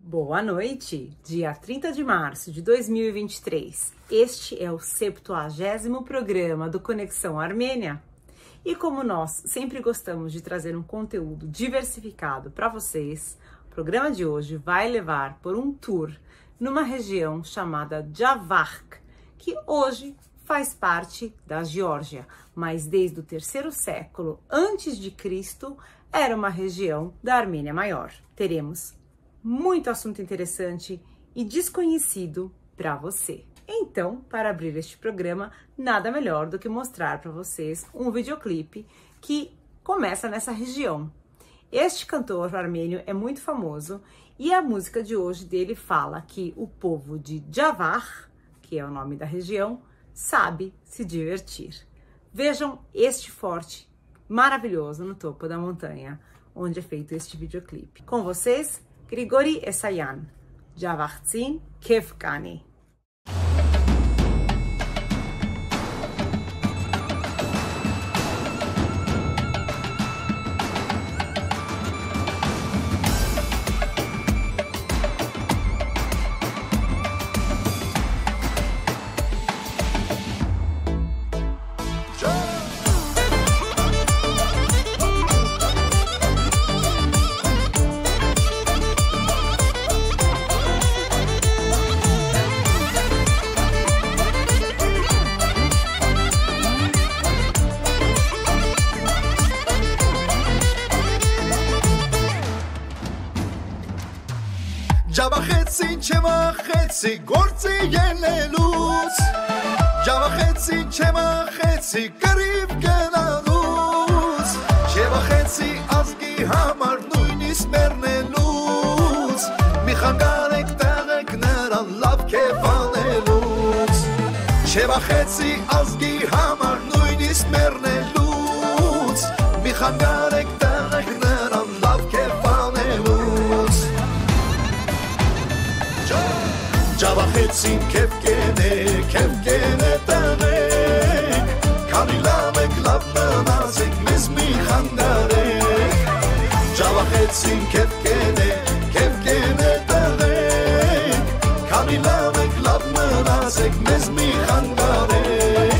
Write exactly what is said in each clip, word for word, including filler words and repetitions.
Boa noite! Dia trinta de março de dois mil e vinte e três. Este é o septuagésimo programa do Conexão Armênia. E como nós sempre gostamos de trazer um conteúdo diversificado para vocês, o programa de hoje vai levar por um tour numa região chamada Javark, que hoje faz parte da Geórgia, mas desde o terceiro século antes de Cristo era uma região da Armênia Maior. Teremos muito assunto interessante e desconhecido para você. Então, para abrir este programa, nada melhor do que mostrar para vocês um videoclipe que começa nessa região. Este cantor armênio é muito famoso e a música de hoje dele fala que o povo de Javar, que é o nome da região, sabe se divertir. Vejam este forte maravilhoso no topo da montanha, onde é feito este videoclipe. Com vocês, Grigori Esayan, Javartsin Kefkani. Ջավախեցին չմախեցի գործի ելելուց Ջավախեցին չմախեցի կռիվ գնալուց Չվախեցի ազգի համար նույնիսկ մեռնելուց Մի խանգարեք տեղեք նրան լավ քեֆ անելուց Չվախեցի ազգի համար նույնիսկ մեռնելուց Մի խանգարեք տեղեք նրան լավ քեֆ անելուց Ջավախեցին քեֆ կենե, քեֆ կենե տանեք Քանի լավ եք լավ մնացեք, մեզ մի խանգարեք Ջավախեցին քեֆ կենե, քեֆ կենե տանեք Քանի լավ եք լավ մնացեք, մեզ մի խանգարեք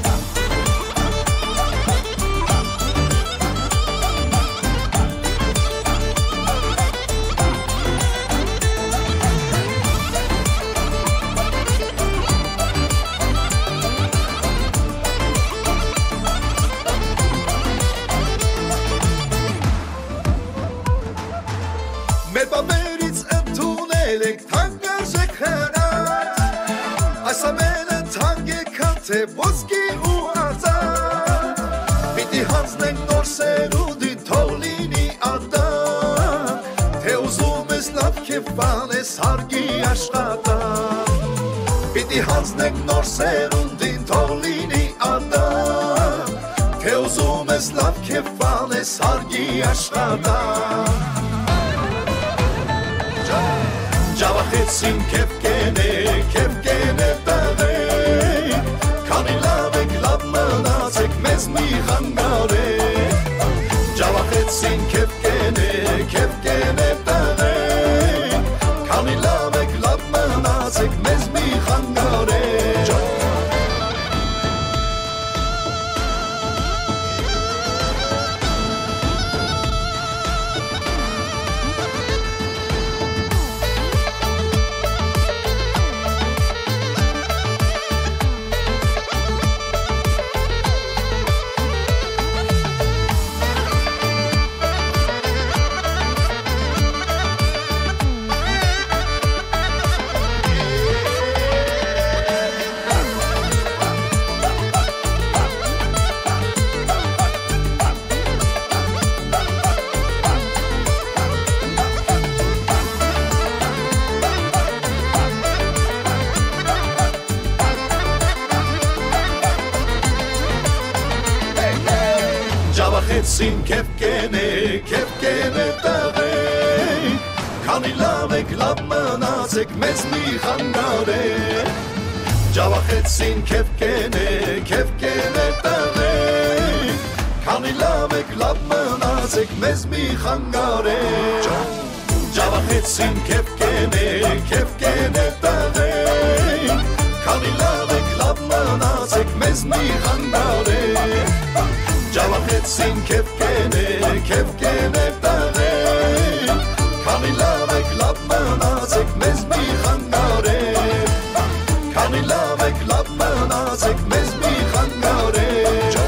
Մեր բաբերից ընդունել եք թանկարժեք հրատ Այս ամենը թանկ է քան թե ոսկի ու արծաթ Պիտի հանձնենք նոր սերունդի թող լինի ադակ Թե ուզում ես լավ քեֆ անես հարգի աշխատանք Պիտի հանձնենք նոր սերունդին թող լինի ադակ Թե ուզում ես լավ քեֆ անես հարգի աշխատանք Ջավախեցին քեֆ կենե, քեֆ կենե տղեք Քանի լավ եք լավ մնացեք, մեզ մի խանգարեք Ջավախեցին քեֆ կենե, քեֆ կենե տղեք Քանի լավ եք լավ մնացեք, մեզ մի խանգարեք Ջավախեցին քեֆ կենե, քեֆ կենե տղեք Քանի լավ եք լավ մնացեք, մեզ մի խանգարեք Ջավախեցին քեֆ կենե, քեֆ կենե տղեք Քանի լավ եք լավ մնացեք, մեզ մի խանգարեք Ջավախեցին քեվ կենե, քեվ կենե տաղեն Քանի լավ եք, լավ մնացեք, մեզ մի խանգարեք Ջավախեցին քեվ կենե, քեվ կենե տաղեն Քանի լավ եք, լավ մնացեք, մեզ մի խանգարեք Քանի լավ եք, լավ մնացեք, մեզ մի խանգարեք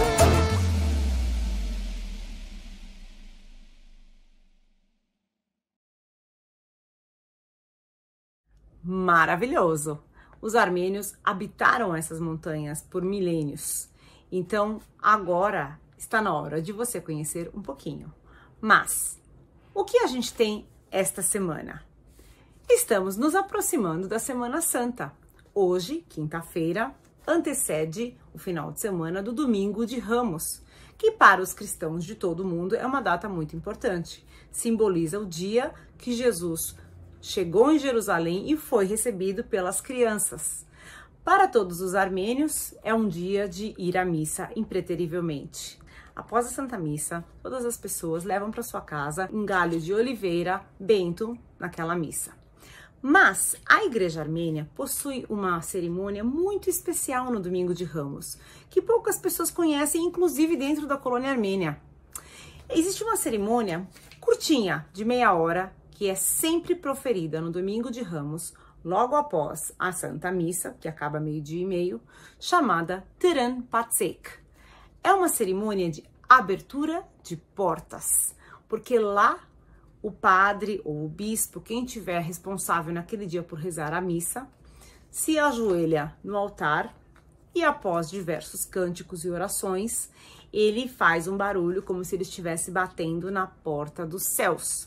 Maravilhoso! Os armênios habitaram essas montanhas por milênios. Então, agora está na hora de você conhecer um pouquinho. Mas, o que a gente tem esta semana? Estamos nos aproximando da Semana Santa. Hoje, quinta-feira, antecede o final de semana do Domingo de Ramos, que para os cristãos de todo o mundo é uma data muito importante. Simboliza o dia que Jesus chegou em Jerusalém e foi recebido pelas crianças. Para todos os armênios, é um dia de ir à missa impreterivelmente. Após a Santa Missa, todas as pessoas levam para sua casa um galho de oliveira bento naquela missa. Mas a Igreja Armênia possui uma cerimônia muito especial no Domingo de Ramos, que poucas pessoas conhecem, inclusive dentro da colônia armênia. Existe uma cerimônia curtinha, de meia hora, que é sempre proferida no Domingo de Ramos, logo após a Santa Missa, que acaba meio-dia e meio, chamada Teren Patsek. É uma cerimônia de abertura de portas, porque lá o padre ou o bispo, quem tiver responsável naquele dia por rezar a missa, se ajoelha no altar e após diversos cânticos e orações, ele faz um barulho como se ele estivesse batendo na porta dos céus.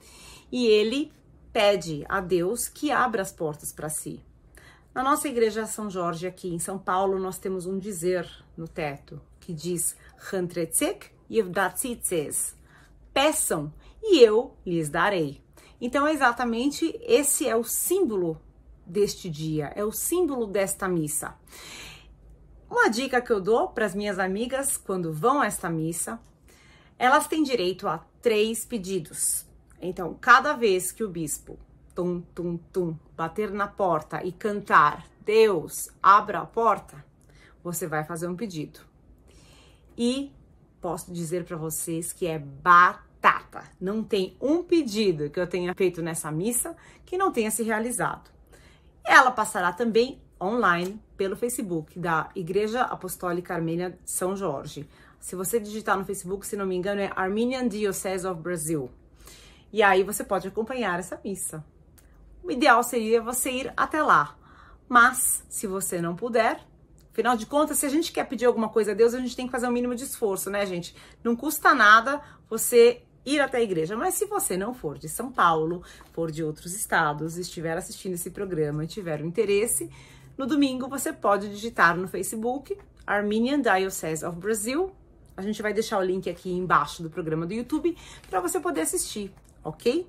E ele pede a Deus que abra as portas para si. Na nossa igreja São Jorge, aqui em São Paulo, nós temos um dizer no teto que diz Chantretzek yevdatsitzes. Peçam e eu lhes darei. Então, exatamente esse é o símbolo deste dia, é o símbolo desta missa. Uma dica que eu dou para as minhas amigas quando vão a esta missa, elas têm direito a três pedidos. Então, cada vez que o bispo, tum, tum, tum, bater na porta e cantar, Deus, abra a porta, você vai fazer um pedido. E posso dizer para vocês que é batata. Não tem um pedido que eu tenha feito nessa missa que não tenha se realizado. Ela passará também online pelo Facebook da Igreja Apostólica Armênia de São Jorge. Se você digitar no Facebook, se não me engano, é Armenian Diocese of Brazil. E aí você pode acompanhar essa missa. O ideal seria você ir até lá. Mas, se você não puder, afinal de contas, se a gente quer pedir alguma coisa a Deus, a gente tem que fazer um mínimo de esforço, né, gente? Não custa nada você ir até a igreja. Mas se você não for de São Paulo, for de outros estados, estiver assistindo esse programa e tiver um interesse, no domingo você pode digitar no Facebook Armenian Diocese of Brazil. A gente vai deixar o link aqui embaixo do programa do YouTube para você poder assistir. Ok?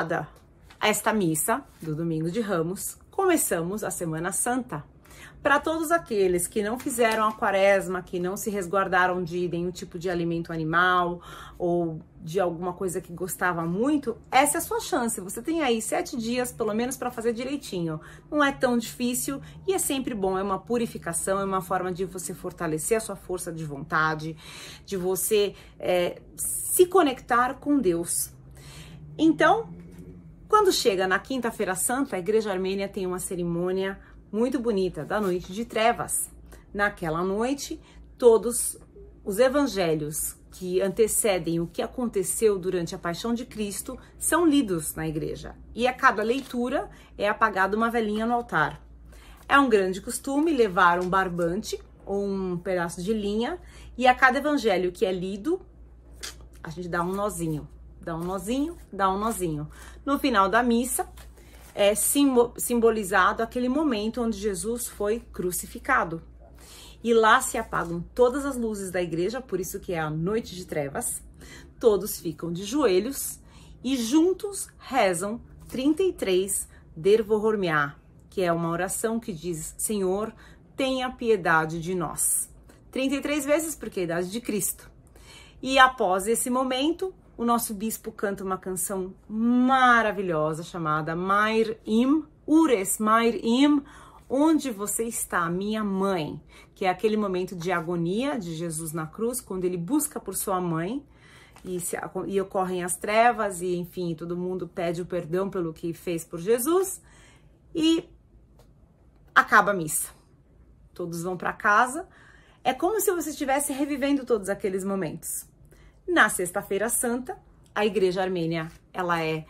Terminada esta missa do Domingo de Ramos, começamos a Semana Santa. Para todos aqueles que não fizeram a quaresma, que não se resguardaram de nenhum tipo de alimento animal ou de alguma coisa que gostava muito, essa é a sua chance. Você tem aí sete dias, pelo menos, para fazer direitinho. Não é tão difícil e é sempre bom. É uma purificação, é uma forma de você fortalecer a sua força de vontade, de você é, se conectar com Deus. Então, quando chega na Quinta-feira Santa, a Igreja Armênia tem uma cerimônia muito bonita, da Noite de Trevas. Naquela noite, todos os evangelhos que antecedem o que aconteceu durante a Paixão de Cristo são lidos na igreja. E a cada leitura é apagada uma velinha no altar. É um grande costume levar um barbante ou um pedaço de linha e a cada evangelho que é lido, a gente dá um nozinho. Dá um nozinho, dá um nozinho. No final da missa, é simbolizado aquele momento onde Jesus foi crucificado. E lá se apagam todas as luzes da igreja, por isso que é a Noite de Trevas. Todos ficam de joelhos e juntos rezam trinta e três Dervohormiá, que é uma oração que diz: Senhor, tenha piedade de nós. trinta e três vezes, porque é a idade de Cristo. E após esse momento, o nosso bispo canta uma canção maravilhosa chamada Mair Im, Ures Mair Im, onde você está, minha mãe, que é aquele momento de agonia de Jesus na cruz, quando ele busca por sua mãe e, se, e ocorrem as trevas e, enfim, todo mundo pede o perdão pelo que fez por Jesus e acaba a missa. Todos vão para casa. É como se você estivesse revivendo todos aqueles momentos. Na Sexta-feira Santa, a Igreja Armênia, ela é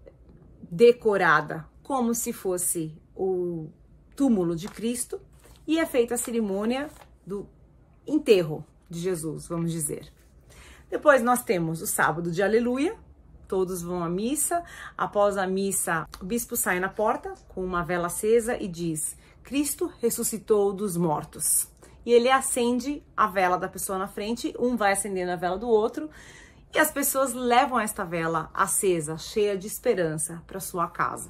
decorada como se fosse o túmulo de Cristo e é feita a cerimônia do enterro de Jesus, vamos dizer. Depois nós temos o sábado de Aleluia, todos vão à missa. Após a missa, o bispo sai na porta com uma vela acesa e diz: Cristo ressuscitou dos mortos. E ele acende a vela da pessoa na frente, um vai acendendo a vela do outro, e as pessoas levam esta vela acesa, cheia de esperança, para sua casa.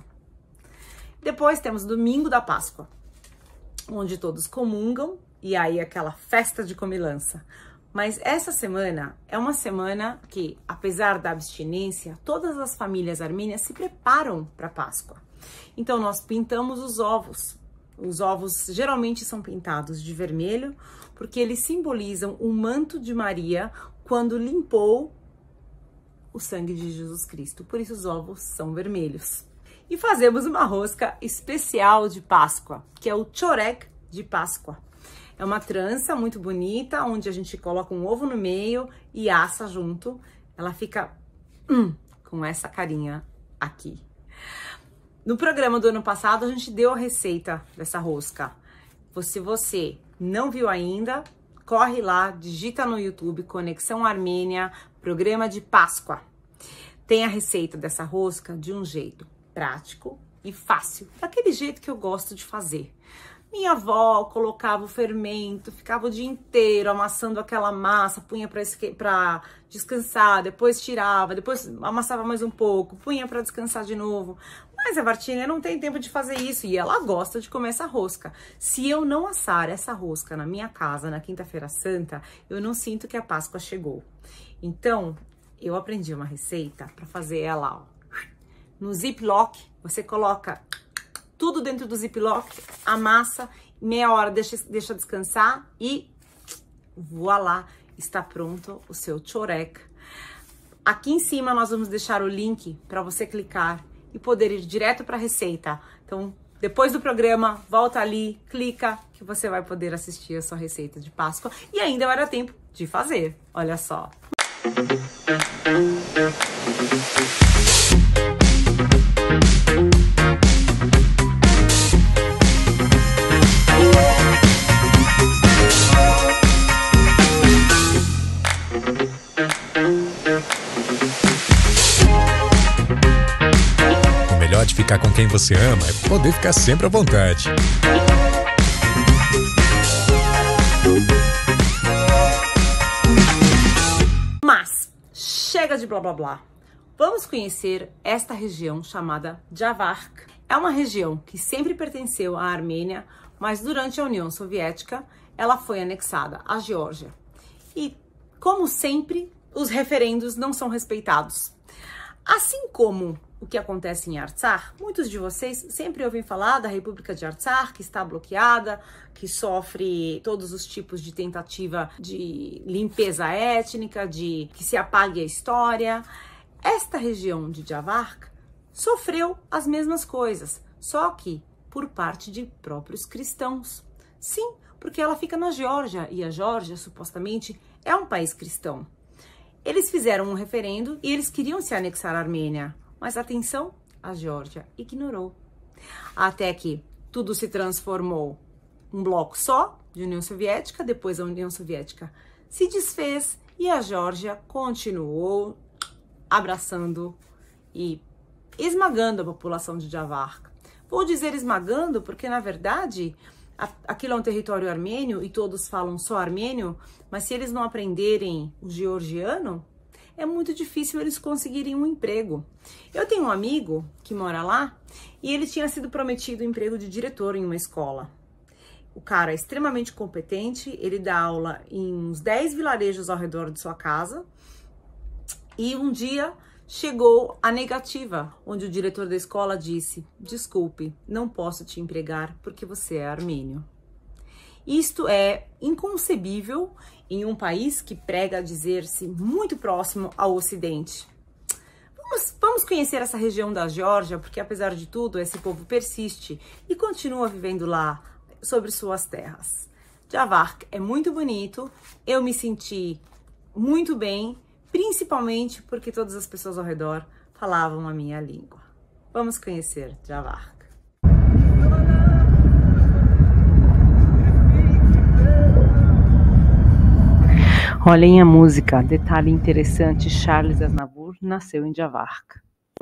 Depois temos o Domingo da Páscoa, onde todos comungam, e aí aquela festa de comilança. Mas essa semana é uma semana que, apesar da abstinência, todas as famílias armênias se preparam para a Páscoa. Então nós pintamos os ovos. Os ovos geralmente são pintados de vermelho, porque eles simbolizam o manto de Maria quando limpou o sangue de Jesus Cristo. Por isso os ovos são vermelhos. E fazemos uma rosca especial de Páscoa, que é o chorek de Páscoa. É uma trança muito bonita, onde a gente coloca um ovo no meio e assa junto. Ela fica hum, com essa carinha aqui. No programa do ano passado, a gente deu a receita dessa rosca. Se você não viu ainda, corre lá, digita no YouTube Conexão Armênia, programa de Páscoa. Tem a receita dessa rosca de um jeito prático e fácil, daquele jeito que eu gosto de fazer. Minha avó colocava o fermento, ficava o dia inteiro amassando aquela massa, punha para descansar, depois tirava, depois amassava mais um pouco, punha para descansar de novo. Mas a Vartinha não tem tempo de fazer isso e ela gosta de comer essa rosca. Se eu não assar essa rosca na minha casa na Quinta-feira Santa, eu não sinto que a Páscoa chegou. Então, eu aprendi uma receita para fazer ela, ó. No Ziploc, você coloca tudo dentro do Ziploc, amassa, meia hora deixa, deixa descansar e voilá, está pronto o seu chorek. Aqui em cima nós vamos deixar o link para você clicar e poder ir direto para a receita. Então, depois do programa, volta ali, clica, que você vai poder assistir a sua receita de Páscoa. E ainda vai dar tempo de fazer, olha só. O melhor de ficar com quem você ama é poder ficar sempre à vontade. Mas chega de blá blá blá. Vamos conhecer esta região chamada Javark. É uma região que sempre pertenceu à Armênia, mas durante a União Soviética ela foi anexada à Geórgia. E, como sempre, os referendos não são respeitados. Assim como o que acontece em Artsakh, muitos de vocês sempre ouvem falar da República de Artsakh, que está bloqueada, que sofre todos os tipos de tentativa de limpeza étnica, de que se apague a história. Esta região de Javark sofreu as mesmas coisas, só que por parte de próprios cristãos. Sim, porque ela fica na Geórgia, e a Geórgia, supostamente, é um país cristão. Eles fizeram um referendo e eles queriam se anexar à Armênia, mas atenção, a Geórgia ignorou. Até que tudo se transformou um bloco só de União Soviética, depois a União Soviética se desfez e a Geórgia continuou abraçando e esmagando a população de Javark. Vou dizer esmagando porque, na verdade, aquilo é um território armênio e todos falam só armênio, mas se eles não aprenderem o georgiano, é muito difícil eles conseguirem um emprego. Eu tenho um amigo que mora lá e ele tinha sido prometido um emprego de diretor em uma escola. O cara é extremamente competente, ele dá aula em uns dez vilarejos ao redor de sua casa e um dia chegou a negativa, onde o diretor da escola disse: desculpe, não posso te empregar porque você é armênio. Isto é inconcebível em um país que prega dizer-se muito próximo ao Ocidente. Vamos, vamos conhecer essa região da Geórgia, porque apesar de tudo, esse povo persiste e continua vivendo lá sobre suas terras. Javark é muito bonito, eu me senti muito bem, principalmente porque todas as pessoas ao redor falavam a minha língua. Vamos conhecer Javark. Olhem a música, detalhe interessante, Charles Aznavour nasceu em Javark.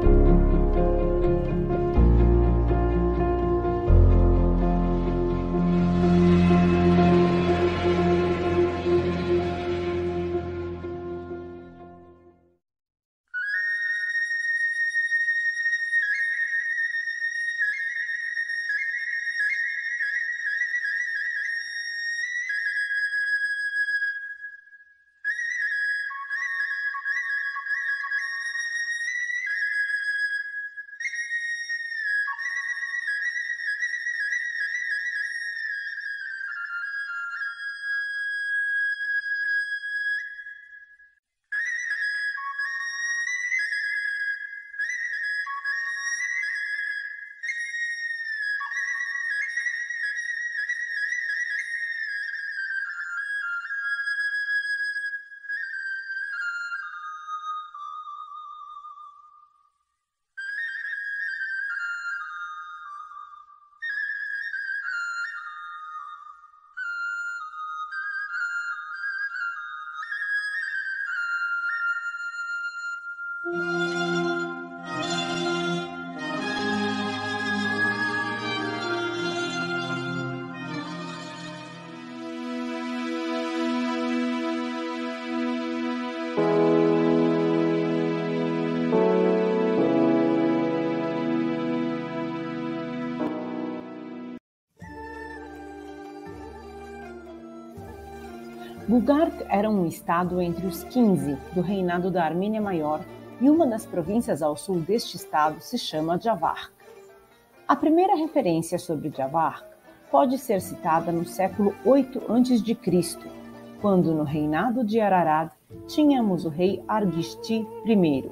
Bulgark era um estado entre os quinze do reinado da Armênia Maior e uma das províncias ao sul deste estado se chama Javark. A primeira referência sobre Javark pode ser citada no século oito antes de Cristo, quando no reinado de Ararad tínhamos o rei Argishti I.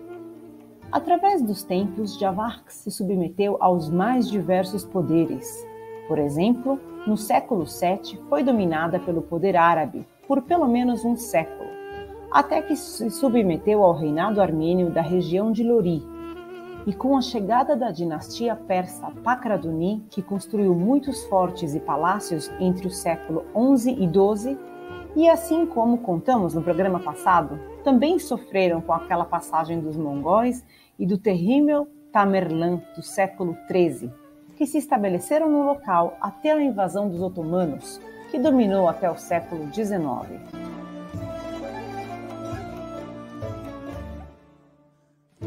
Através dos tempos, Javark se submeteu aos mais diversos poderes. Por exemplo, no século sete foi dominada pelo poder árabe por pelo menos um século, até que se submeteu ao reinado armênio da região de Lori. E com a chegada da dinastia persa Pakraduni, que construiu muitos fortes e palácios entre o século onze e doze, e assim como contamos no programa passado, também sofreram com aquela passagem dos mongóis e do terrível Tamerlã do século treze, que se estabeleceram no local até a invasão dos otomanos, que dominou até o século dezenove.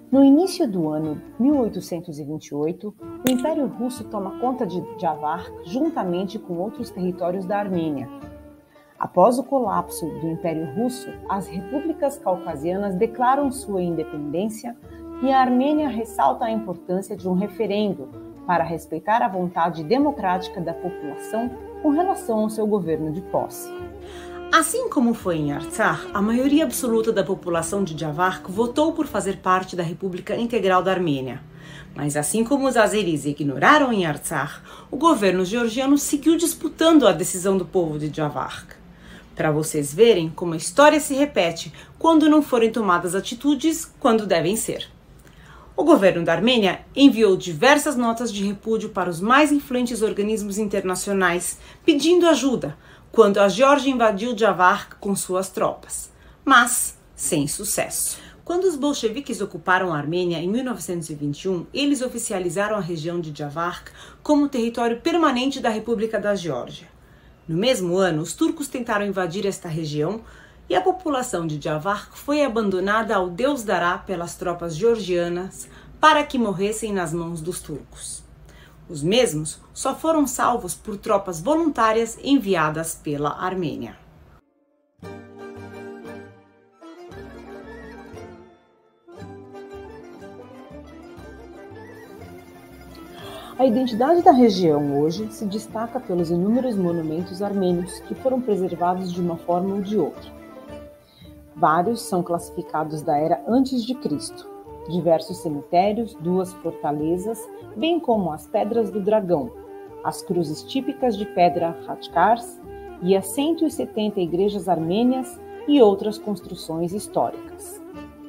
No início do ano mil oitocentos e vinte e oito, o Império Russo toma conta de Javark juntamente com outros territórios da Armênia. Após o colapso do Império Russo, as repúblicas caucasianas declaram sua independência e a Armênia ressalta a importância de um referendo para respeitar a vontade democrática da população com relação ao seu governo de posse. Assim como foi em Artsakh, a maioria absoluta da população de Javark votou por fazer parte da República Integral da Armênia. Mas assim como os azeris ignoraram em Artsakh, o governo georgiano seguiu disputando a decisão do povo de Javark. Para vocês verem como a história se repete quando não forem tomadas atitudes quando devem ser. O governo da Armênia enviou diversas notas de repúdio para os mais influentes organismos internacionais, pedindo ajuda, quando a Geórgia invadiu Javark com suas tropas, mas sem sucesso. Quando os bolcheviques ocuparam a Armênia em mil novecentos e vinte e um, eles oficializaram a região de Javark como território permanente da República da Geórgia. No mesmo ano, os turcos tentaram invadir esta região e a população de Javark foi abandonada ao Deus dará pelas tropas georgianas para que morressem nas mãos dos turcos. Os mesmos só foram salvos por tropas voluntárias enviadas pela Armênia. A identidade da região hoje se destaca pelos inúmeros monumentos armênios que foram preservados de uma forma ou de outra. Vários são classificados da era antes de Cristo. Diversos cemitérios, duas fortalezas, bem como as Pedras do Dragão, as cruzes típicas de pedra Khachkars e as cento e setenta igrejas armênias e outras construções históricas.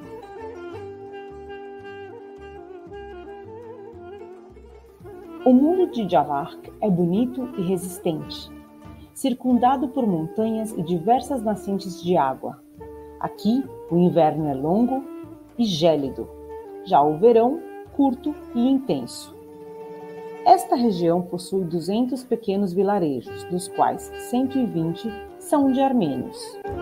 O mundo de Javark é bonito e resistente, circundado por montanhas e diversas nascentes de água. Aqui, o inverno é longo e gélido, já o verão, curto e intenso. Esta região possui duzentos pequenos vilarejos, dos quais cento e vinte são de armênios.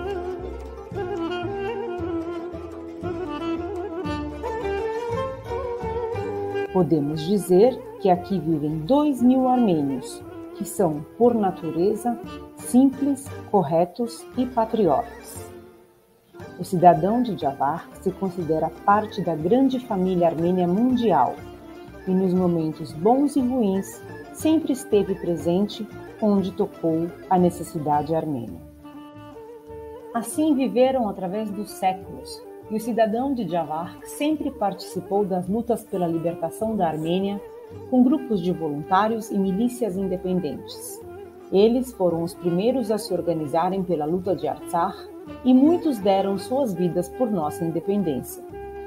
Podemos dizer que aqui vivem dois mil armênios, que são, por natureza, simples, corretos e patriotas. O cidadão de Javark se considera parte da grande família armênia mundial e, nos momentos bons e ruins, sempre esteve presente onde tocou a necessidade armênia. Assim viveram através dos séculos, e o cidadão de Javark sempre participou das lutas pela libertação da Armênia com grupos de voluntários e milícias independentes. Eles foram os primeiros a se organizarem pela luta de Artsakh e muitos deram suas vidas por nossa independência.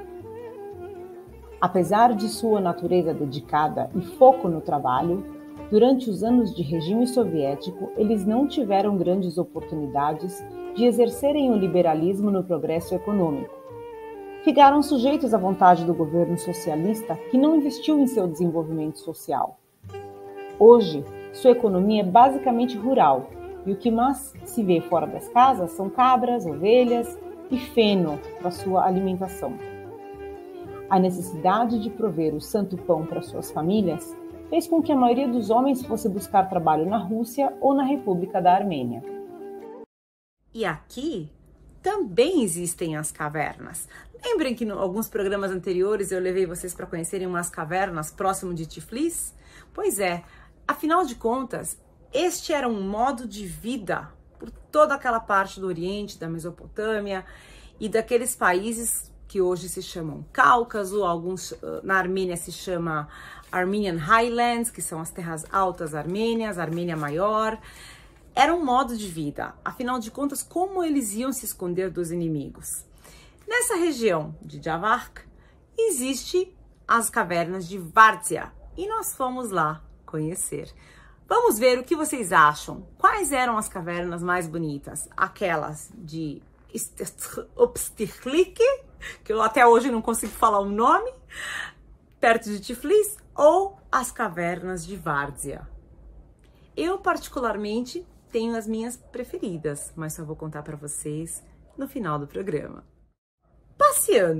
Apesar de sua natureza dedicada e foco no trabalho, durante os anos de regime soviético, eles não tiveram grandes oportunidades de exercerem o liberalismo no progresso econômico. Ficaram sujeitos à vontade do governo socialista, que não investiu em seu desenvolvimento social. Hoje, sua economia é basicamente rural, e o que mais se vê fora das casas são cabras, ovelhas e feno para sua alimentação. A necessidade de prover o santo pão para suas famílias fez com que a maioria dos homens fosse buscar trabalho na Rússia ou na República da Armênia. E aqui também existem as cavernas. Lembrem que em alguns programas anteriores eu levei vocês para conhecerem umas cavernas próximo de Tiflis? Pois é, afinal de contas, este era um modo de vida por toda aquela parte do Oriente, da Mesopotâmia e daqueles países que hoje se chamam Cáucaso, alguns na Armênia se chama Armenian Highlands, que são as terras altas armênias, Armênia Maior. Era um modo de vida, afinal de contas, como eles iam se esconder dos inimigos? Nessa região de Javark, existe as cavernas de Várzea e nós fomos lá conhecer. Vamos ver o que vocês acham. Quais eram as cavernas mais bonitas? Aquelas de Obstirlik, que eu até hoje não consigo falar o nome, perto de Tiflis, ou as cavernas de Várzea? Eu, particularmente, tenho as minhas preferidas, mas só vou contar para vocês no final do programa. Passeando, o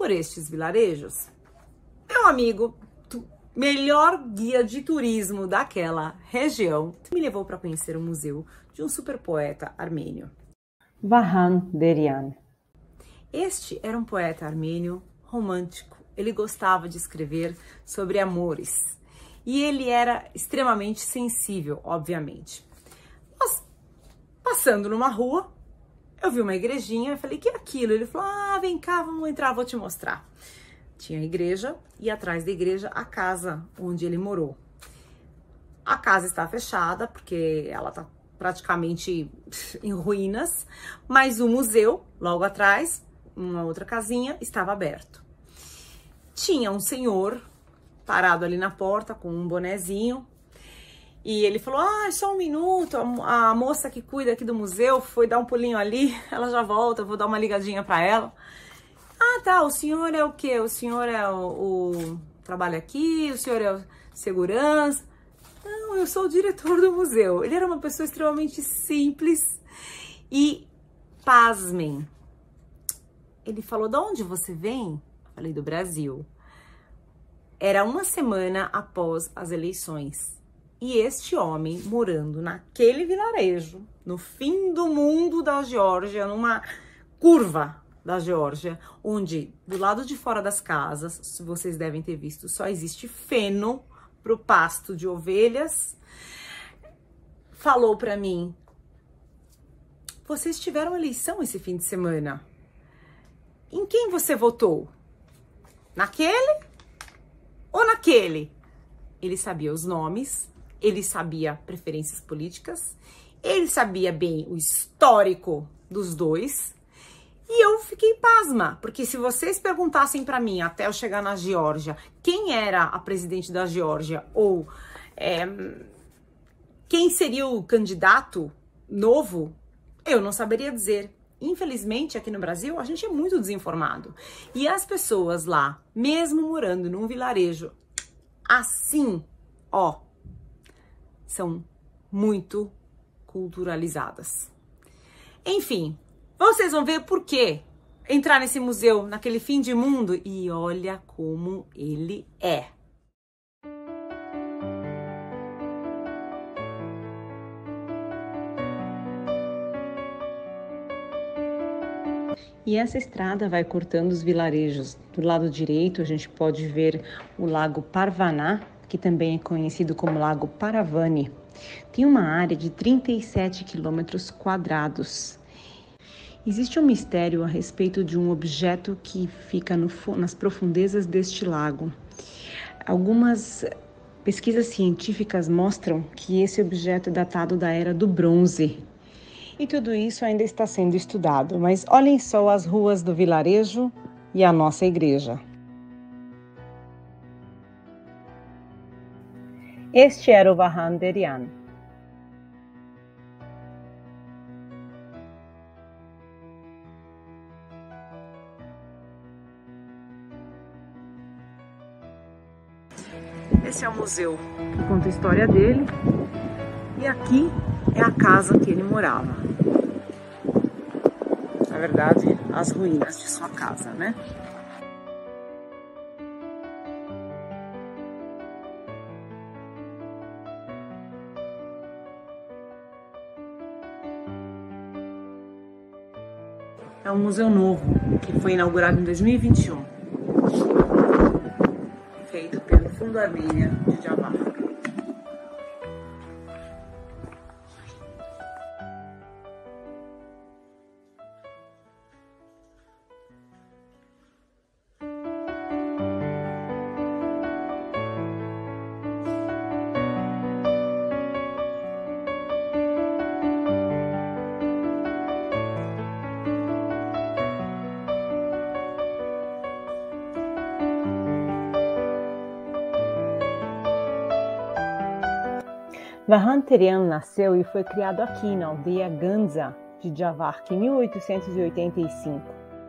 por estes vilarejos. Meu amigo, melhor guia de turismo daquela região, me levou para conhecer o museu de um super poeta armênio, Vahan Derian. Este era um poeta armênio romântico. Ele gostava de escrever sobre amores e ele era extremamente sensível, obviamente. Mas, passando numa rua, eu vi uma igrejinha e falei, que é aquilo? Ele falou, ah, vem cá, vamos entrar, vou te mostrar. Tinha a igreja e atrás da igreja a casa onde ele morou. A casa está fechada porque ela está praticamente em ruínas, mas o museu, logo atrás, uma outra casinha, estava aberto. Tinha um senhor parado ali na porta com um bonezinho e ele falou, ah, só um minuto, a, a moça que cuida aqui do museu foi dar um pulinho ali, ela já volta, eu vou dar uma ligadinha para ela. Ah, tá, o senhor é o quê? O senhor é o, o trabalha aqui, o senhor é o segurança? Não, eu sou o diretor do museu. Ele era uma pessoa extremamente simples e, pasmem, ele falou, de onde você vem? Eu falei, do Brasil. Era uma semana após as eleições. E este homem morando naquele vilarejo, no fim do mundo da Geórgia, numa curva da Geórgia, onde do lado de fora das casas, se vocês devem ter visto, só existe feno para o pasto de ovelhas, falou para mim, vocês tiveram eleição esse fim de semana, em quem você votou? Naquele ou naquele? Ele sabia os nomes, ele sabia preferências políticas, ele sabia bem o histórico dos dois. E eu fiquei pasma, porque se vocês perguntassem para mim, até eu chegar na Geórgia, quem era a presidente da Geórgia ou é, quem seria o candidato novo, eu não saberia dizer. Infelizmente, aqui no Brasil, a gente é muito desinformado. E as pessoas lá, mesmo morando num vilarejo assim, ó, são muito culturalizadas. Enfim, vocês vão ver por que entrar nesse museu naquele fim de mundo e olha como ele é. E essa estrada vai cortando os vilarejos. Do lado direito a gente pode ver o Lago Parvanah, que também é conhecido como Lago Paravani. Tem uma área de trinta e sete quilômetros quadrados. Existe um mistério a respeito de um objeto que fica no, nas profundezas deste lago. Algumas pesquisas científicas mostram que esse objeto é datado da Era do Bronze. E tudo isso ainda está sendo estudado, mas olhem só as ruas do vilarejo e a nossa igreja. Este era o Vahan Derian. Esse é o museu que conta a história dele e aqui é a casa que ele morava. Na verdade, as ruínas de sua casa, né? É um museu novo que foi inaugurado em dois mil e vinte e um, feito pelo Fundo Armênia de Javar. Vahan Derian nasceu e foi criado aqui na aldeia Ganza de Javar em mil oitocentos e oitenta e cinco.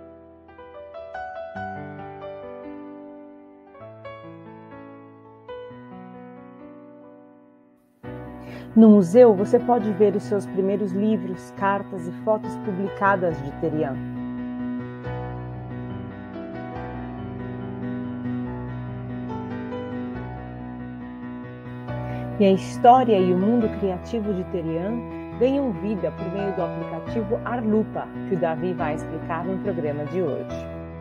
No museu você pode ver os seus primeiros livros, cartas e fotos publicadas de Derian. E a história e o mundo criativo de Terian ganham vida por meio do aplicativo Arlupa, que o Davi vai explicar no programa de hoje.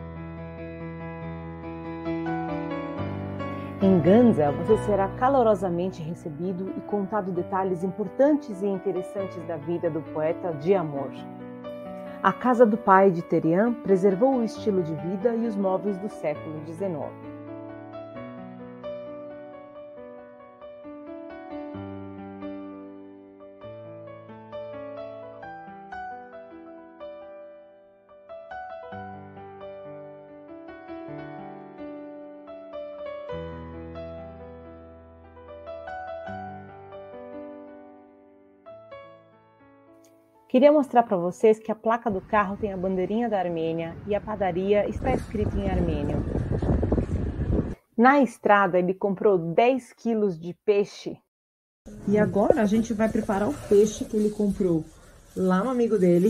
Em Ganza, você será calorosamente recebido e contado detalhes importantes e interessantes da vida do poeta de amor. A casa do pai de Terian preservou o estilo de vida e os móveis do século dezenove. Queria mostrar para vocês que a placa do carro tem a bandeirinha da Armênia e a padaria está escrita em armênio. Na estrada ele comprou dez quilos de peixe. E agora a gente vai preparar o peixe que ele comprou lá no amigo dele.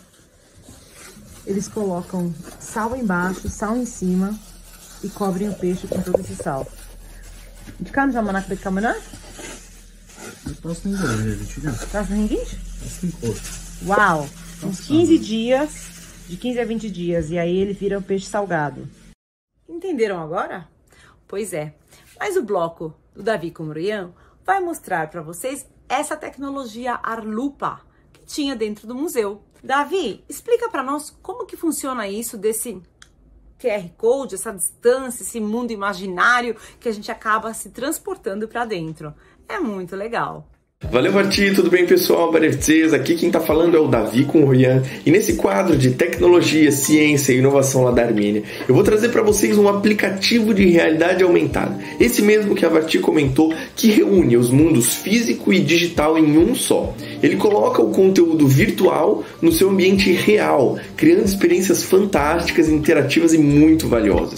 Eles colocam sal embaixo, sal em cima e cobrem o peixe com todo esse sal. Çıkan zamanak bekamına? Posso nem ver, Tiga. Tá ninguém? Assim, pô. Uau! Uns quinze dias, de quinze a vinte dias, e aí ele vira um peixe salgado. Entenderam agora? Pois é, mas o bloco do Davi com o Rian vai mostrar para vocês essa tecnologia Arlupa que tinha dentro do museu. Davi, explica para nós como que funciona isso desse Q R Code, essa distância, esse mundo imaginário que a gente acaba se transportando para dentro. É muito legal. Valeu, Arti, tudo bem, pessoal? Baretzes, aqui quem tá falando é o Davi com o Rian. E nesse quadro de tecnologia, ciência e inovação lá da Armênia, eu vou trazer para vocês um aplicativo de realidade aumentada. Esse mesmo que a Arti comentou, que reúne os mundos físico e digital em um só. Ele coloca o conteúdo virtual no seu ambiente real, criando experiências fantásticas, interativas e muito valiosas.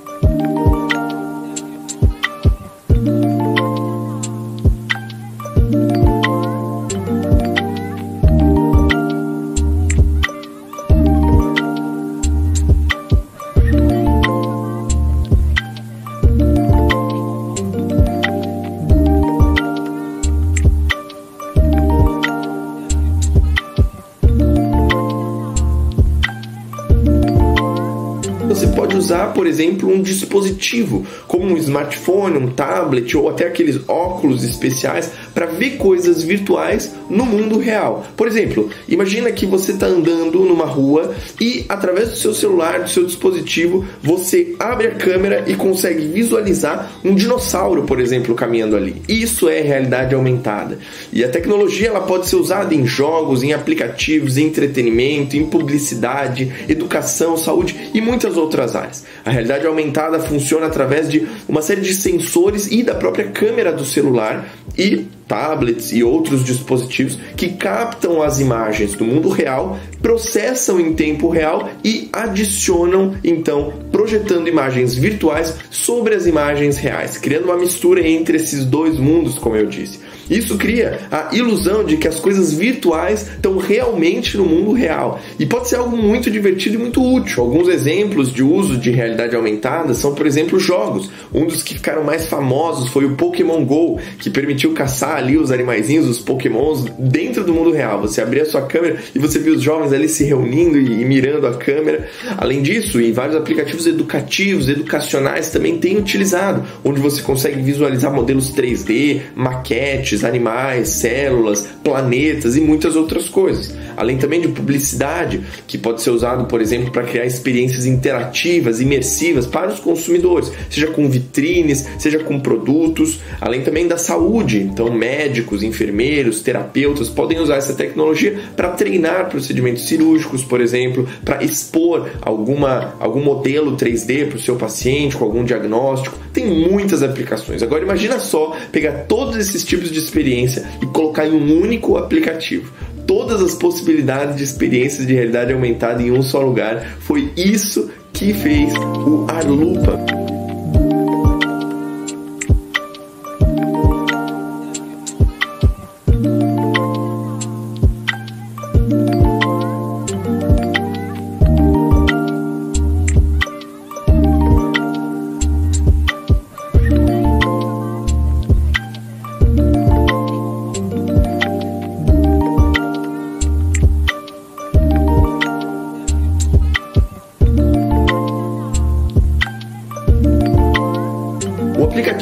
Você pode usar, por exemplo, um dispositivo, como um smartphone, um tablet ou até aqueles óculos especiais para ver coisas virtuais no mundo real. Por exemplo, imagina que você está andando numa rua e através do seu celular, do seu dispositivo, você abre a câmera e consegue visualizar um dinossauro, por exemplo, caminhando ali. Isso é realidade aumentada. E a tecnologia ela pode ser usada em jogos, em aplicativos, em entretenimento, em publicidade, educação, saúde e muitas outras áreas. A realidade aumentada funciona através de uma série de sensores e da própria câmera do celular e tablets e outros dispositivos que captam as imagens do mundo real, processam em tempo real e adicionam, então, projetando imagens virtuais sobre as imagens reais, criando uma mistura entre esses dois mundos, como eu disse. Isso cria a ilusão de que as coisas virtuais estão realmente no mundo real e pode ser algo muito divertido e muito útil. Alguns exemplos de uso de realidade aumentada são, por exemplo, jogos. Um dos que ficaram mais famosos foi o Pokémon Go, que permitiu caçar ali os animaizinhos, os Pokémons, dentro do mundo real. Você abria a sua câmera e você via os jovens ali se reunindo e, e mirando a câmera. Além disso, em vários aplicativos educativos, educacionais também tem utilizado, onde você consegue visualizar modelos três D, maquetes, animais, células, planetas e muitas outras coisas. Além também de publicidade, que pode ser usado, por exemplo, para criar experiências interativas, imersivas para os consumidores, seja com vitrines, seja com produtos, além também da saúde. Então, médicos, enfermeiros, terapeutas podem usar essa tecnologia para treinar procedimentos cirúrgicos, por exemplo, para expor alguma, algum modelo três D para o seu paciente, com algum diagnóstico. Tem muitas aplicações. Agora, imagina só pegar todos esses tipos de experiência e colocar em um único aplicativo. Todas as possibilidades de experiências de realidade aumentada em um só lugar. Foi isso que fez o Arlupa.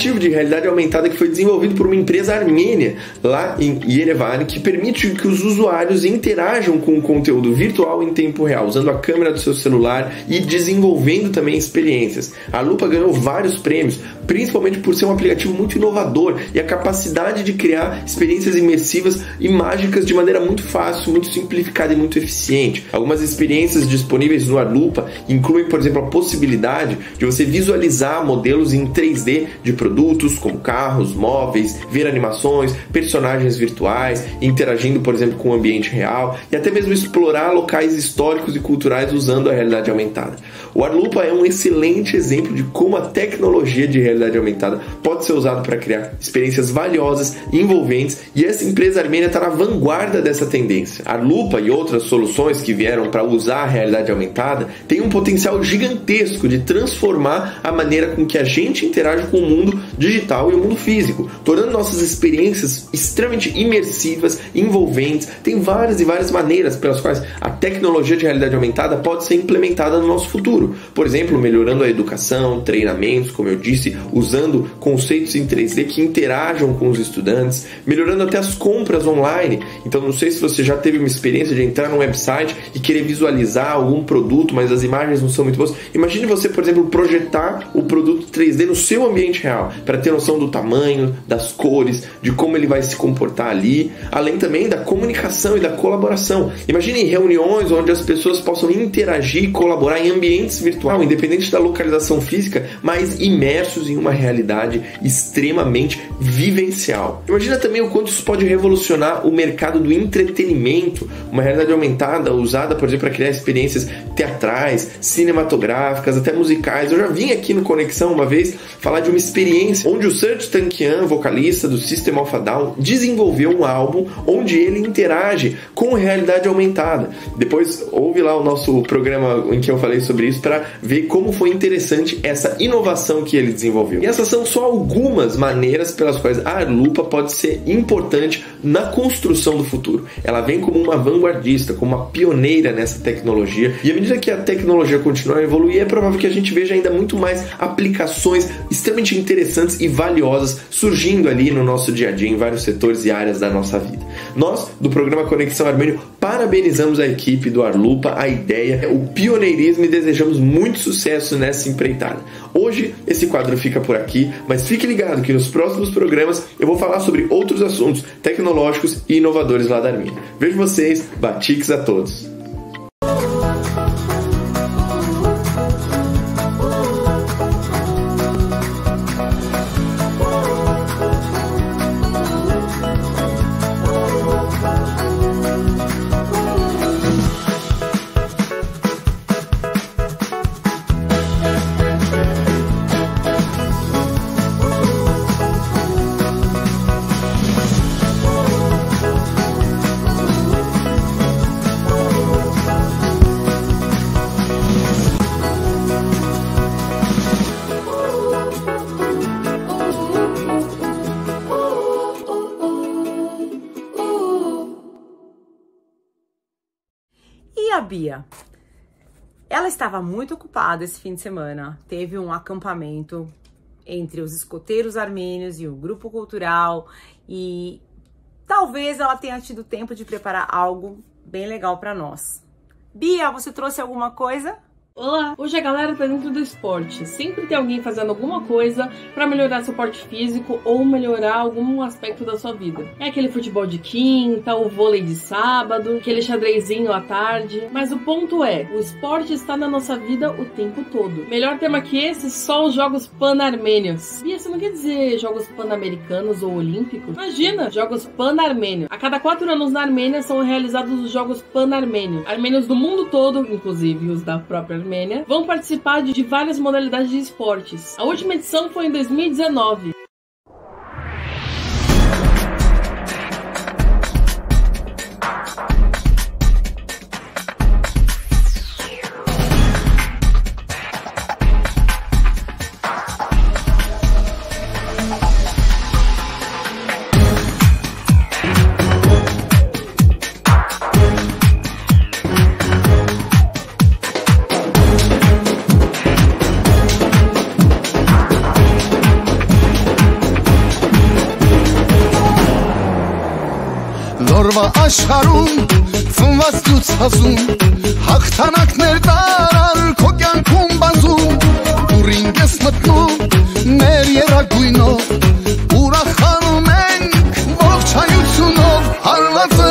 aplicativo de realidade aumentada que foi desenvolvido por uma empresa armênia lá em Yerevan, que permite que os usuários interajam com o conteúdo virtual em tempo real, usando a câmera do seu celular e desenvolvendo também experiências. A Lupa ganhou vários prêmios, principalmente por ser um aplicativo muito inovador e a capacidade de criar experiências imersivas e mágicas de maneira muito fácil, muito simplificada e muito eficiente. Algumas experiências disponíveis no Arlupa incluem, por exemplo, a possibilidade de você visualizar modelos em três D de produtos como carros, móveis, ver animações, personagens virtuais, interagindo, por exemplo, com o ambiente real e até mesmo explorar locais históricos e culturais usando a realidade aumentada. O Arlupa é um excelente exemplo de como a tecnologia de realidade aumentada pode ser usada para criar experiências valiosas e envolventes, e essa empresa armênia está na vanguarda dessa tendência. A Arlupa e outras soluções que vieram para usar a realidade aumentada têm um potencial gigantesco de transformar a maneira com que a gente interage com o mundo digital e o mundo físico, tornando nossas experiências extremamente imersivas, envolventes. Tem várias e várias maneiras pelas quais a tecnologia de realidade aumentada pode ser implementada no nosso futuro. Por exemplo, melhorando a educação, treinamentos, como eu disse, usando conceitos em três D que interajam com os estudantes, melhorando até as compras online. Então, não sei se você já teve uma experiência de entrar num website e querer visualizar algum produto, mas as imagens não são muito boas. Imagine você, por exemplo, projetar o produto três D no seu ambiente real, para ter noção do tamanho, das cores, de como ele vai se comportar ali, além também da comunicação e da colaboração. Imagine reuniões onde as pessoas possam interagir e colaborar em ambientes virtuais, independente da localização física, mas imersos em uma realidade extremamente vivencial. Imagina também o quanto isso pode revolucionar o mercado do entretenimento, uma realidade aumentada usada, por exemplo, para criar experiências teatrais, cinematográficas, até musicais. Eu já vim aqui no Conexão uma vez falar de uma experiência onde o Serj Tankian, vocalista do System of a Down, desenvolveu um álbum onde ele interage com realidade aumentada. Depois ouve lá o nosso programa em que eu falei sobre isso para ver como foi interessante essa inovação que ele desenvolveu. E essas são só algumas maneiras pelas quais a Arlupa pode ser importante na construção do futuro. Ela vem como uma vanguardista, como uma pioneira nessa tecnologia, e à medida que a tecnologia continuar a evoluir, é provável que a gente veja ainda muito mais aplicações extremamente interessantes e valiosas surgindo ali no nosso dia a dia, em vários setores e áreas da nossa vida. Nós, do programa Conexão Armênio, parabenizamos a equipe do Arlupa, a ideia, o pioneirismo, e desejamos muito sucesso nessa empreitada. Hoje esse quadro fica por aqui, mas fique ligado que nos próximos programas eu vou falar sobre outros assuntos tecnológicos e inovadores lá da Armênia. Vejo vocês, batiks a todos! E a Bia? Ela estava muito ocupada esse fim de semana. Teve um acampamento entre os escoteiros armênios e o grupo cultural, e talvez ela tenha tido tempo de preparar algo bem legal para nós. Bia, você trouxe alguma coisa? Olá! Hoje a galera tá dentro do esporte. Sempre tem alguém fazendo alguma coisa pra melhorar seu porte físico ou melhorar algum aspecto da sua vida. É aquele futebol de quinta, o vôlei de sábado, aquele xadrezinho à tarde. Mas o ponto é, o esporte está na nossa vida o tempo todo. Melhor tema que esse, só os Jogos Pan-Armênios. E isso não quer dizer Jogos Pan-Americanos ou Olímpicos? Imagina, Jogos Pan-Armênios. A cada quatro anos na Armênia são realizados os Jogos Pan-Armênios. Armênios do mundo todo, inclusive os da própria Armênia, vão participar de várias modalidades de esportes. A última edição foi em dois mil e dezenove. աշխարհում ծնված ցուցազում հաղթանակներ տարար քո կյանքում բազում դուրին ես մտնում մեր երագույնով ուրախանում ենք ողջայությունով հարվածը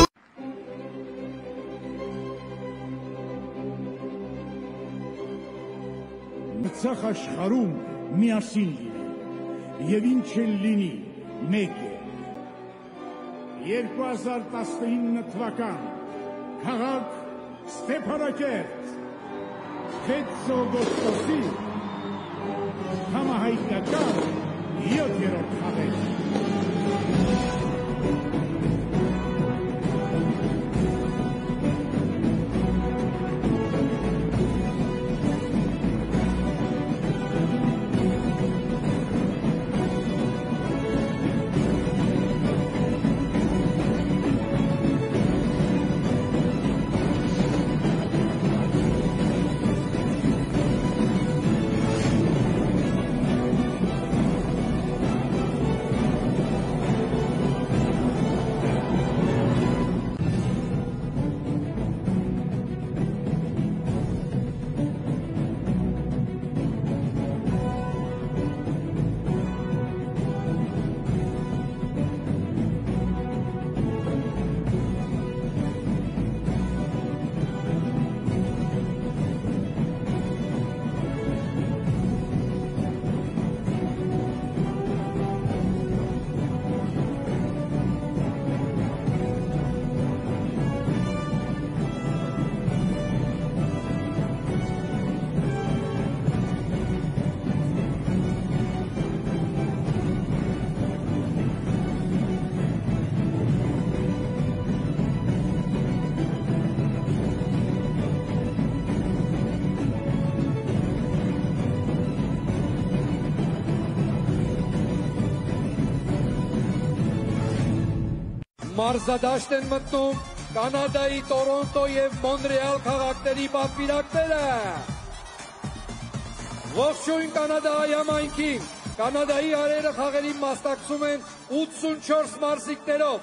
Մցախ աշխարհում միասին լինի եւ ինչ էլ լինի մեկ է երկու հազար տասնինը թվական քաղաք Ստեփանակերտ վեց օգոստոսի համահայկական յոթերորդ խաղեր Մարզադաշտ են մտնում Կանադայի Տորոնտո և Մոնրեալ քաղաքների պատվիրակները։ Ողջույն Կանադայի համայնքին, Կանադայի արերը խաղերին մասնակցում են ութսունչորս մարզիկներով։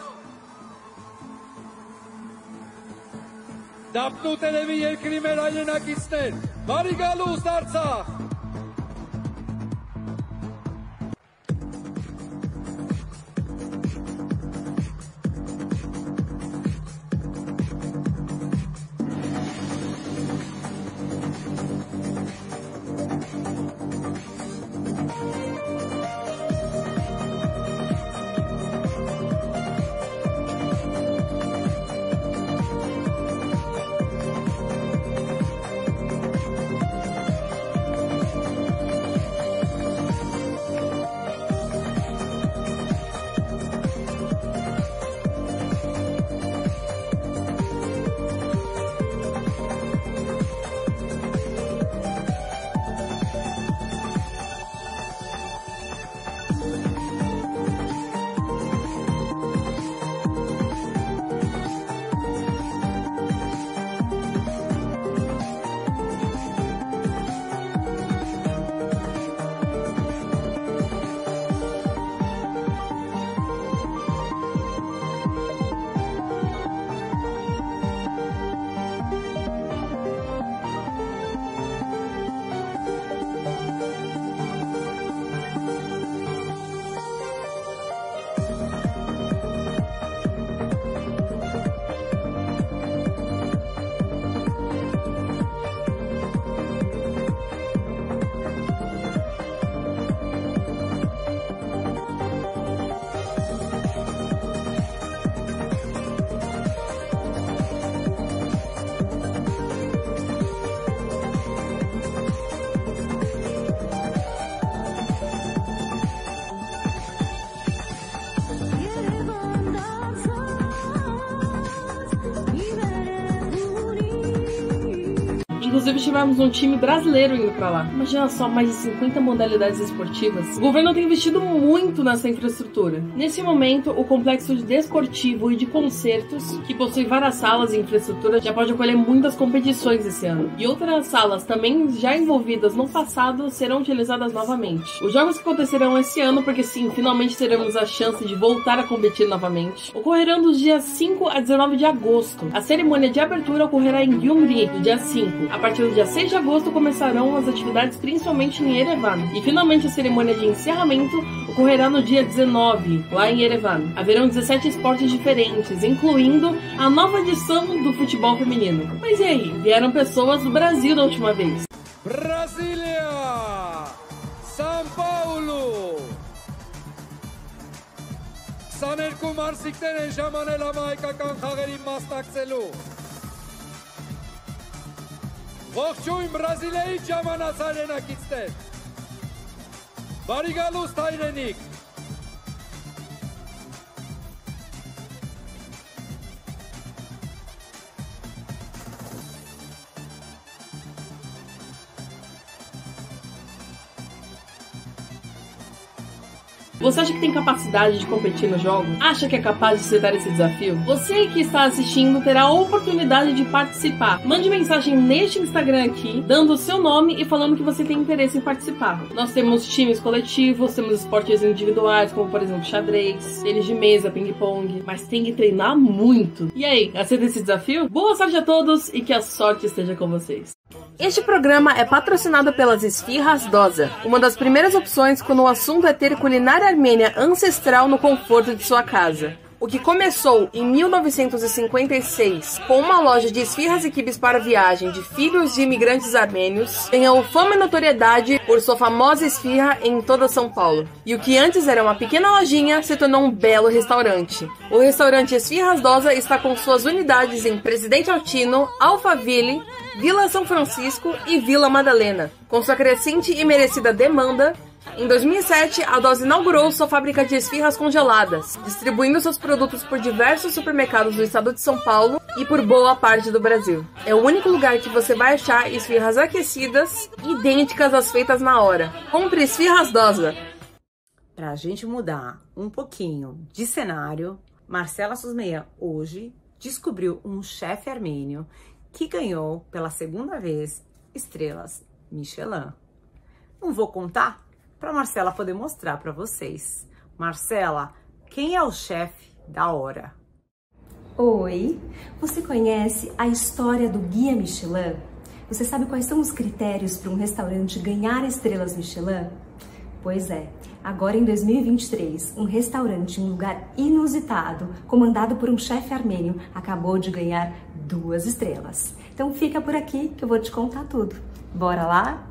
Դափնու տերևի երկրի մեր հայրենակիցներ, բարի գալուստ Արցախ։ Inclusive tivemos um time brasileiro indo pra lá. Imagina só, mais de cinquenta modalidades esportivas. O governo tem investido muito nessa infraestrutura. Nesse momento, o complexo de desportivo e de concertos, que possui várias salas e infraestrutura, já pode acolher muitas competições esse ano. E outras salas também já envolvidas no passado serão utilizadas novamente. Os jogos que acontecerão esse ano, porque sim, finalmente teremos a chance de voltar a competir novamente, ocorrerão dos dias cinco a dezenove de agosto. A cerimônia de abertura ocorrerá em Gyumri, no dia cinco. A partir do dia seis de agosto começarão as atividades principalmente em Yerevan. E finalmente a cerimônia de encerramento ocorrerá no dia dezenove, lá em Yerevan. Haverão dezessete esportes diferentes, incluindo a nova edição do futebol feminino. Mas e aí? Vieram pessoas do Brasil da última vez. Brasília! São Paulo! Sanerku Marsikten Jamanela Maikakan Hagerim Mastaxelu. Ողջույն Բրազիլիայի ժամանացարենակիցներ։ Բարի գալուստ հայրենիք։ Você acha que tem capacidade de competir no jogo? Acha que é capaz de aceitar esse desafio? Você que está assistindo terá a oportunidade de participar. Mande mensagem neste Instagram aqui, dando o seu nome e falando que você tem interesse em participar. Nós temos times coletivos, temos esportes individuais, como por exemplo xadrez, tênis de mesa, ping-pong, mas tem que treinar muito. E aí, aceita esse desafio? Boa sorte a todos e que a sorte esteja com vocês. Este programa é patrocinado pelas Esfirras Doza, uma das primeiras opções quando o assunto é ter culinária armênia ancestral no conforto de sua casa. O que começou em mil novecentos e cinquenta e seis com uma loja de esfirras e quibes para viagem de filhos de imigrantes armênios, ganhou fama e notoriedade por sua famosa esfirra em toda São Paulo. E o que antes era uma pequena lojinha se tornou um belo restaurante. O restaurante Esfirras Doza está com suas unidades em Presidente Altino, Alphaville, Vila São Francisco e Vila Madalena. Com sua crescente e merecida demanda, em dois mil e sete, a Doza inaugurou sua fábrica de esfirras congeladas, distribuindo seus produtos por diversos supermercados do estado de São Paulo e por boa parte do Brasil. É o único lugar que você vai achar esfirras aquecidas, idênticas às feitas na hora. Compre Esfirras Doza! Para a gente mudar um pouquinho de cenário, Marcela Susmeia hoje descobriu um chefe armênio que ganhou pela segunda vez estrelas Michelin. Não vou contar para Marcela poder mostrar para vocês. Marcela, quem é o chefe da hora? Oi, você conhece a história do Guia Michelin? Você sabe quais são os critérios para um restaurante ganhar estrelas Michelin? Pois é, agora em dois mil e vinte e três, um restaurante em um lugar inusitado, comandado por um chefe armênio, acabou de ganhar duas estrelas. Então fica por aqui que eu vou te contar tudo. Bora lá?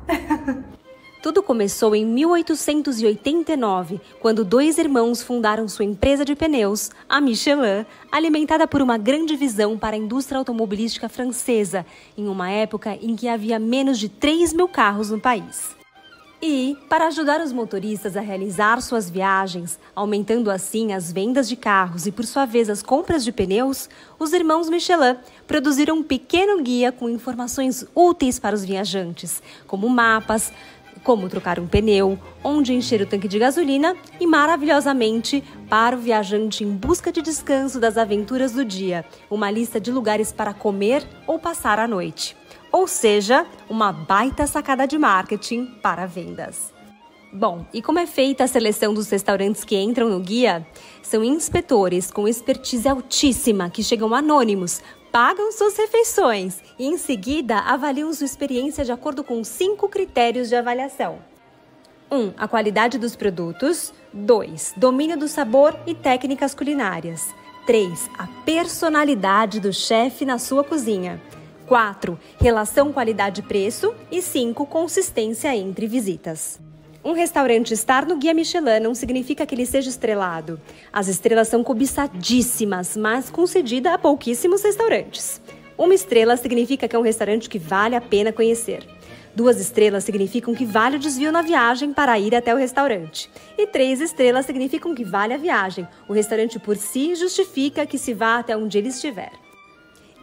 Tudo começou em mil oitocentos e oitenta e nove, quando dois irmãos fundaram sua empresa de pneus, a Michelin, alimentada por uma grande visão para a indústria automobilística francesa, em uma época em que havia menos de três mil carros no país. E, para ajudar os motoristas a realizar suas viagens, aumentando assim as vendas de carros e, por sua vez, as compras de pneus, os irmãos Michelin produziram um pequeno guia com informações úteis para os viajantes, como mapas, como trocar um pneu, onde encher o tanque de gasolina e, maravilhosamente, para o viajante em busca de descanso das aventuras do dia, uma lista de lugares para comer ou passar a noite. Ou seja, uma baita sacada de marketing para vendas. Bom, e como é feita a seleção dos restaurantes que entram no guia? São inspetores com expertise altíssima que chegam anônimos, pagam suas refeições e, em seguida, avaliam sua experiência de acordo com cinco critérios de avaliação. um. A qualidade dos produtos. dois. Domínio do sabor e técnicas culinárias. três. A personalidade do chefe na sua cozinha. quatro. Relação qualidade-preço. E cinco. Consistência entre visitas. Um restaurante estar no Guia Michelin não significa que ele seja estrelado. As estrelas são cobiçadíssimas, mas concedida a pouquíssimos restaurantes. Uma estrela significa que é um restaurante que vale a pena conhecer. Duas estrelas significam que vale o desvio na viagem para ir até o restaurante. E três estrelas significam que vale a viagem. O restaurante por si justifica que se vá até onde ele estiver.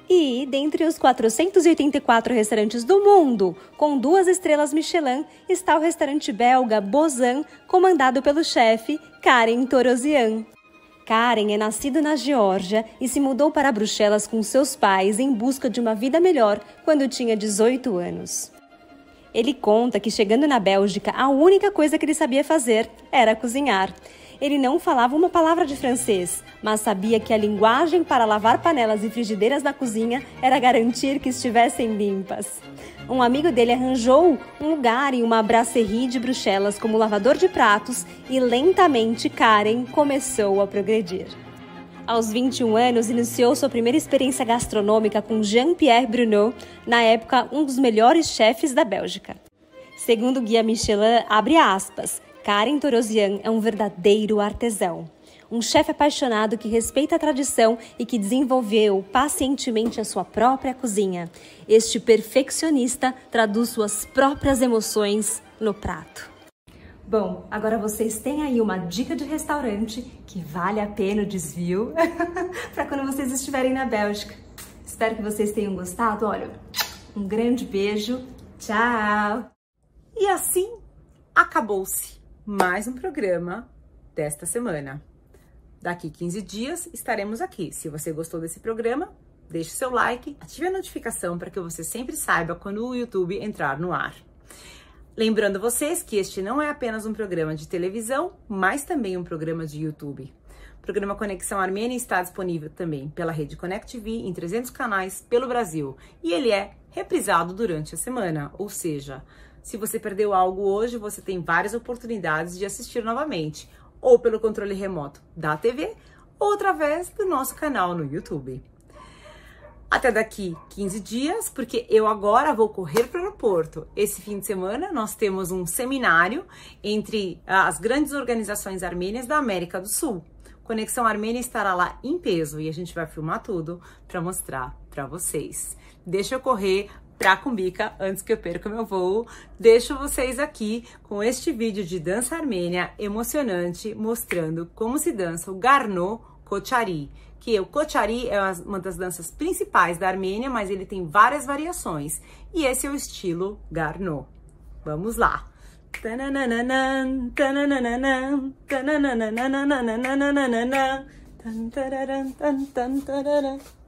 E, dentre os quatrocentos e oitenta e quatro restaurantes do mundo, com duas estrelas Michelin, está o restaurante belga Bozan, comandado pelo chefe Karen Torossian. Karen é nascido na Geórgia e se mudou para Bruxelas com seus pais em busca de uma vida melhor quando tinha dezoito anos. Ele conta que, chegando na Bélgica, a única coisa que ele sabia fazer era cozinhar. Ele não falava uma palavra de francês, mas sabia que a linguagem para lavar panelas e frigideiras na cozinha era garantir que estivessem limpas. Um amigo dele arranjou um lugar em uma brasserie de Bruxelas como lavador de pratos e lentamente Karen começou a progredir. Aos vinte e um anos, iniciou sua primeira experiência gastronômica com Jean-Pierre Bruno, na época um dos melhores chefes da Bélgica. Segundo o Guia Michelin, abre aspas, Karen Torossian é um verdadeiro artesão. Um chefe apaixonado que respeita a tradição e que desenvolveu pacientemente a sua própria cozinha. Este perfeccionista traduz suas próprias emoções no prato. Bom, agora vocês têm aí uma dica de restaurante que vale a pena o desvio para quando vocês estiverem na Bélgica. Espero que vocês tenham gostado. Olha, um grande beijo. Tchau! E assim acabou-se mais um programa desta semana. Daqui quinze dias estaremos aqui. Se você gostou desse programa, deixe seu like, ative a notificação para que você sempre saiba quando o YouTube entrar no ar. Lembrando vocês que este não é apenas um programa de televisão, mas também um programa de YouTube. O programa Conexão Armênia está disponível também pela rede Connect T V em trezentos canais pelo Brasil e ele é reprisado durante a semana, ou seja, se você perdeu algo hoje, você tem várias oportunidades de assistir novamente, ou pelo controle remoto da T V, ou através do nosso canal no YouTube. Até daqui quinze dias, porque eu agora vou correr para o aeroporto. Esse fim de semana nós temos um seminário entre as grandes organizações armênias da América do Sul. Conexão Armênia estará lá em peso e a gente vai filmar tudo para mostrar para vocês. Deixa eu correr pra Cumbica antes que eu perca meu voo. Deixo vocês aqui com este vídeo de dança armênia emocionante, mostrando como se dança o Garno Kochari, que o Kochari é uma das danças principais da Armênia, mas ele tem várias variações, e esse é o estilo Garno. Vamos lá! Tananana, tananana, tananana, tananana, tananana, tananana, tananana, tananana.